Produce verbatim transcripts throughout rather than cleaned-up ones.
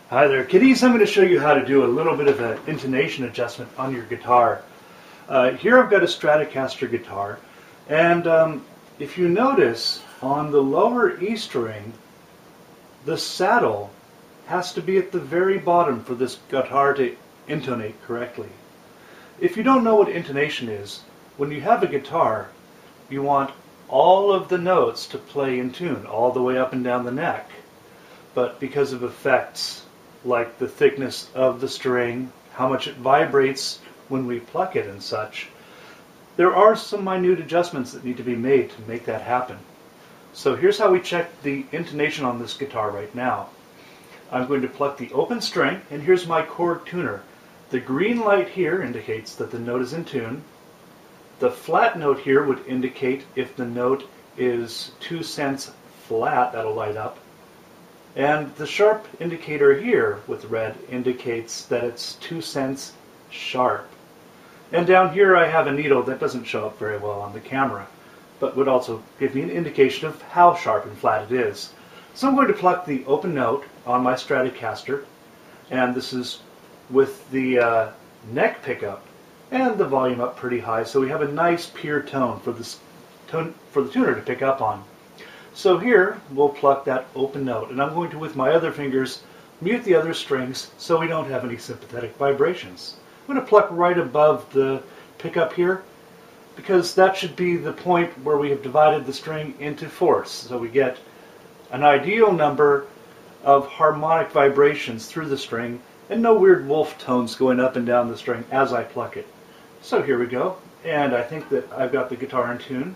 Hi there, kiddies. I'm going to show you how to do a little bit of an intonation adjustment on your guitar. Uh, here I've got a Stratocaster guitar, and um, if you notice on the lower E string, the saddle has to be at the very bottom for this guitar to intonate correctly. If you don't know what intonation is, when you have a guitar, you want all of the notes to play in tune all the way up and down the neck. But because of effects like the thickness of the string, how much it vibrates when we pluck it and such, there are some minute adjustments that need to be made to make that happen. So here's how we check the intonation on this guitar right now. I'm going to pluck the open string, and here's my chord tuner. The green light here indicates that the note is in tune. The flat note here would indicate if the note is two cents flat, that'll light up. And the sharp indicator here with red indicates that it's two cents sharp. And down here I have a needle that doesn't show up very well on the camera, but would also give me an indication of how sharp and flat it is. So I'm going to pluck the open note on my Stratocaster, and this is with the uh, neck pickup and the volume up pretty high, so we have a nice pure tone for, this tone for the tuner to pick up on. So here we'll pluck that open note, and I'm going to, with my other fingers, mute the other strings so we don't have any sympathetic vibrations. I'm going to pluck right above the pickup here, because that should be the point where we have divided the string into fourths, so we get an ideal number of harmonic vibrations through the string and no weird wolf tones going up and down the string as I pluck it. So here we go, and I think that I've got the guitar in tune.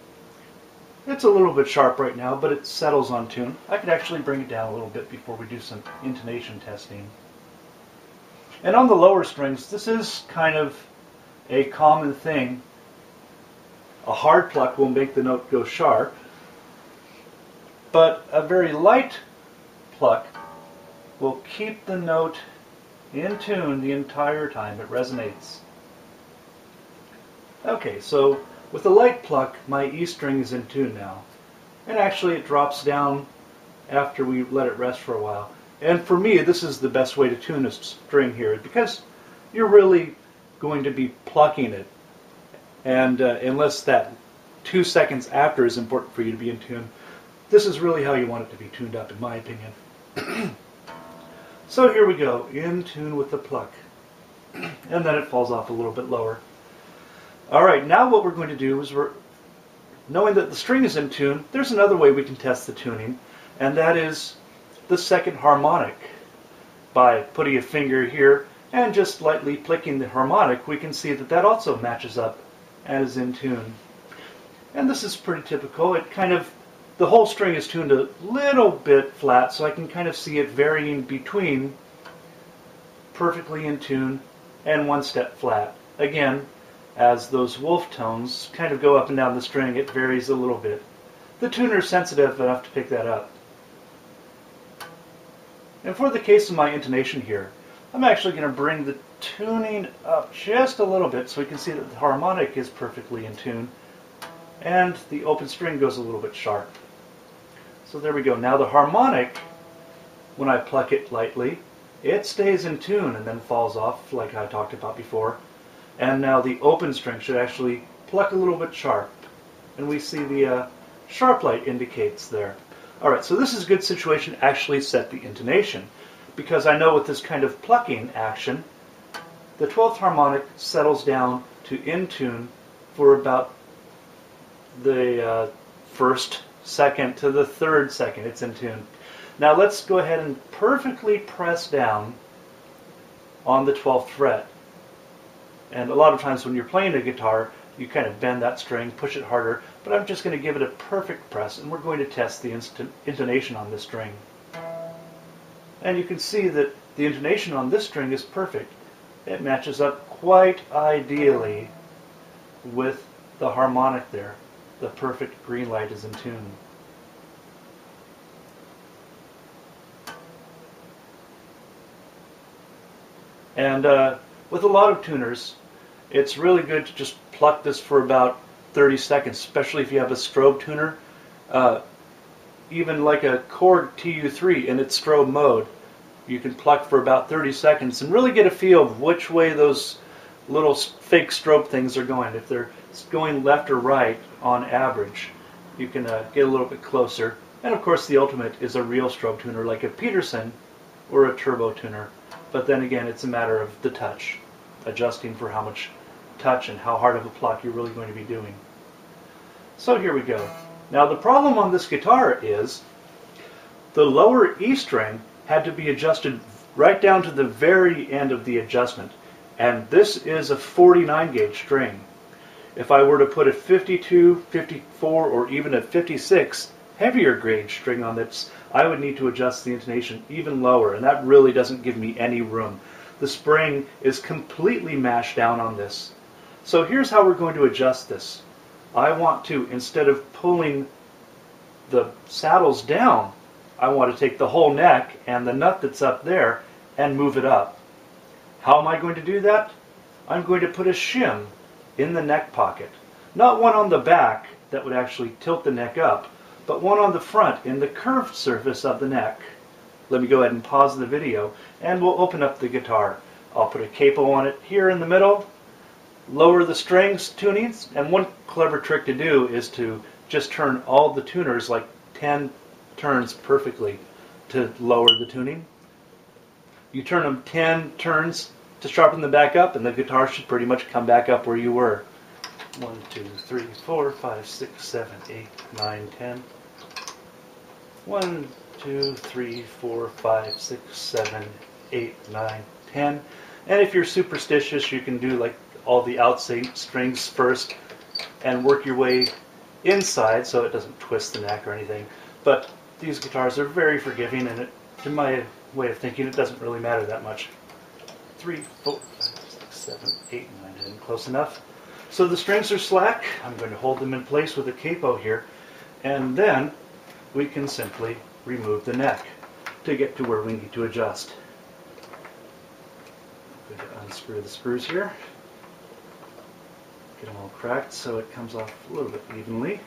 It's a little bit sharp right now, but it settles on tune. I could actually bring it down a little bit before we do some intonation testing. And on the lower strings, this is kind of a common thing. A hard pluck will make the note go sharp, but a very light pluck will keep the note in tune the entire time it resonates. Okay, so with a light pluck, my E string is in tune now. And actually it drops down after we let it rest for a while. And for me, this is the best way to tune a string here, because you're really going to be plucking it. And uh, unless that two seconds after is important for you to be in tune, this is really how you want it to be tuned up, in my opinion. So here we go, in tune with the pluck. And then it falls off a little bit lower. Alright, now what we're going to do is, we're knowing that the string is in tune, there's another way we can test the tuning, and that is the second harmonic. By putting a finger here and just lightly plicking the harmonic, we can see that that also matches up and is in tune. And this is pretty typical. It kind of, the whole string is tuned a little bit flat, so I can kind of see it varying between perfectly in tune and one step flat. Again, as those wolf tones kind of go up and down the string, it varies a little bit. The tuner is sensitive enough to pick that up. And for the case of my intonation here, I'm actually going to bring the tuning up just a little bit so we can see that the harmonic is perfectly in tune and the open string goes a little bit sharp. So there we go. Now the harmonic, when I pluck it lightly, it stays in tune and then falls off like I talked about before. And now the open string should actually pluck a little bit sharp. And we see the uh, sharp light indicates there. Alright, so this is a good situation to actually set the intonation, because I know with this kind of plucking action, the twelfth harmonic settles down to in tune for about the uh, first second to the third second it's in tune. Now let's go ahead and perfectly press down on the twelfth fret. And a lot of times when you're playing a guitar, you kind of bend that string, push it harder, but I'm just going to give it a perfect press, and we're going to test the instant intonation on this string. And you can see that the intonation on this string is perfect. It matches up quite ideally with the harmonic there. The perfect green light is in tune. And uh, with a lot of tuners, it's really good to just pluck this for about thirty seconds, especially if you have a strobe tuner. Uh, even like a chord T U three in its strobe mode, you can pluck for about thirty seconds and really get a feel of which way those little fake strobe things are going. If they're going left or right on average, you can uh, get a little bit closer. And of course the ultimate is a real strobe tuner like a Peterson or a turbo tuner. But then again, it's a matter of the touch, adjusting for how much touch and how hard of a pluck you're really going to be doing. So here we go. Now the problem on this guitar is the lower E string had to be adjusted right down to the very end of the adjustment. And this is a forty-nine gauge string. If I were to put a fifty-two, fifty-four, or even a fifty-six heavier gauge string on this, I would need to adjust the intonation even lower, and that really doesn't give me any room. The spring is completely mashed down on this. So here's how we're going to adjust this. I want to, instead of pulling the saddles down, I want to take the whole neck and the nut that's up there and move it up. How am I going to do that? I'm going to put a shim in the neck pocket. Not one on the back that would actually tilt the neck up, but one on the front in the curved surface of the neck. Let me go ahead and pause the video and we'll open up the guitar. I'll put a capo on it here in the middle, lower the strings tunings, and one clever trick to do is to just turn all the tuners like ten turns perfectly to lower the tuning. You turn them ten turns to sharpen them back up, and the guitar should pretty much come back up where you were. One, two, three, four, five, six, seven, eight, nine, ten. One, two, three, four, five, six, seven, eight, nine, ten. And if you're superstitious, you can do like all the outside strings first and work your way inside so it doesn't twist the neck or anything. But these guitars are very forgiving, and it, in my way of thinking, it doesn't really matter that much. Three, four, five, six, seven, eight, nine, ten. Close enough. So the strings are slack. I'm going to hold them in place with a capo here, and then we can simply remove the neck to get to where we need to adjust. I'm going to unscrew the screws here. Get them all cracked so it comes off a little bit evenly.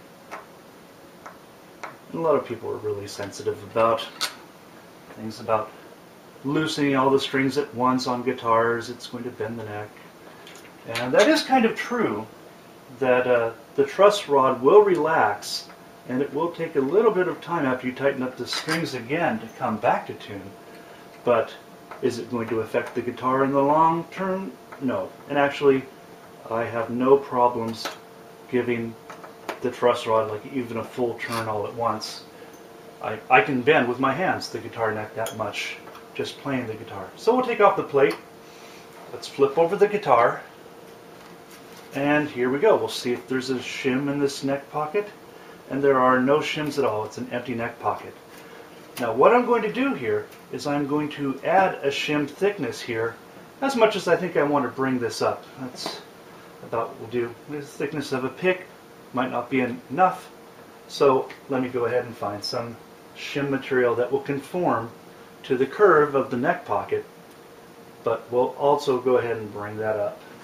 And a lot of people are really sensitive about things about loosening all the strings at once on guitars. It's going to bend the neck. And that is kind of true, that uh, the truss rod will relax, and it will take a little bit of time after you tighten up the strings again to come back to tune. But is it going to affect the guitar in the long term? No. And actually, I have no problems giving the truss rod like even a full turn all at once. I, I can bend with my hands the guitar neck that much, just playing the guitar. So we'll take off the plate. Let's flip over the guitar. And here we go. We'll see if there's a shim in this neck pocket. And there are no shims at all. It's an empty neck pocket. Now what I'm going to do here is I'm going to add a shim thickness here, as much as I think I want to bring this up. That's about what we'll do. The thickness of a pick might not be enough. So let me go ahead and find some shim material that will conform to the curve of the neck pocket, but we'll also go ahead and bring that up.